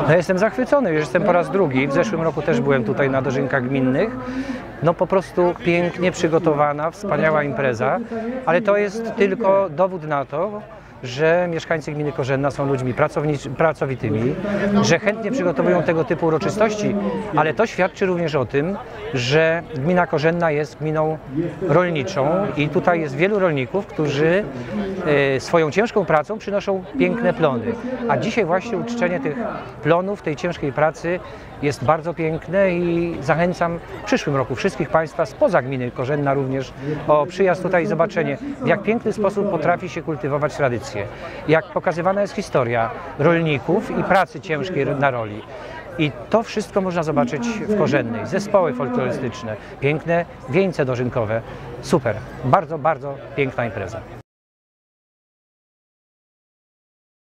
No, jestem zachwycony, już jestem po raz drugi. W zeszłym roku też byłem tutaj na dożynkach gminnych. No po prostu pięknie przygotowana, wspaniała impreza, ale to jest tylko dowód na to, że mieszkańcy gminy Korzenna są ludźmi pracowitymi, że chętnie przygotowują tego typu uroczystości, ale to świadczy również o tym, że gmina Korzenna jest gminą rolniczą i tutaj jest wielu rolników, którzy swoją ciężką pracą przynoszą piękne plony. A dzisiaj właśnie uczczenie tych plonów, tej ciężkiej pracy jest bardzo piękne i zachęcam w przyszłym roku wszystkich Państwa spoza gminy Korzenna również o przyjazd tutaj i zobaczenie, w jak piękny sposób potrafi się kultywować tradycje, jak pokazywana jest historia rolników i pracy ciężkiej na roli. I to wszystko można zobaczyć w Korzennej. Zespoły folklorystyczne, piękne wieńce dożynkowe. Super, bardzo, bardzo piękna impreza.